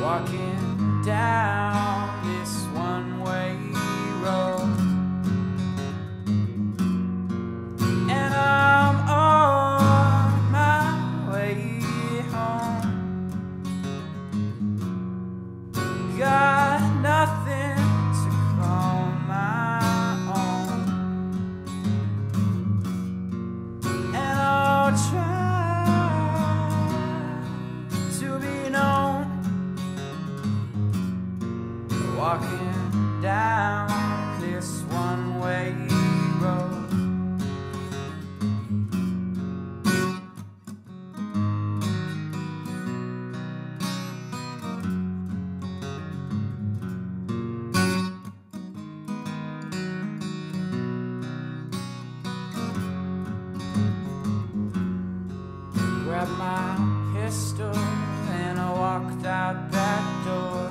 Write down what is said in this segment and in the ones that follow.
walking down this one-way road, and I'm on my way home. Got nothing to call my own, and I'll try to be known. Walking down this one-way road, grabbed my pistol and I walked out that door.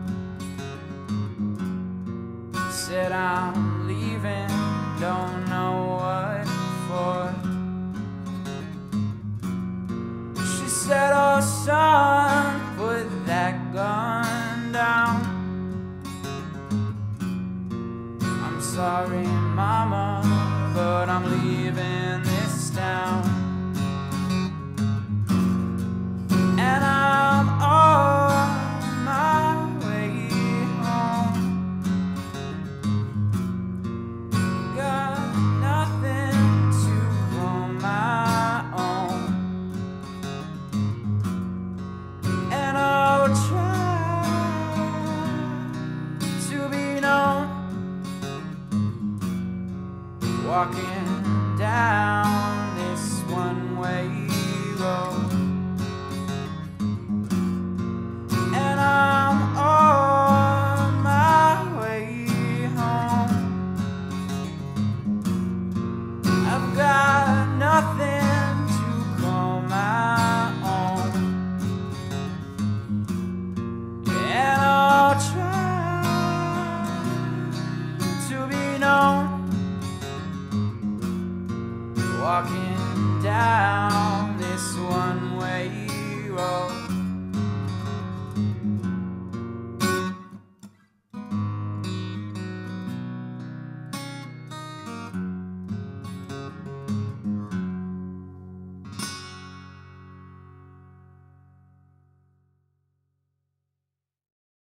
Said I'm leaving, don't know what for. She said, oh son, put that gun down. I'm sorry mama, but I'm leaving this town, and I'm on my way home. Got nothing to call my own, and I'll try to be known. Walking down this one-way road, and I'm on my way home. I've got nothing to call my own, and I'll try to be known. Walking down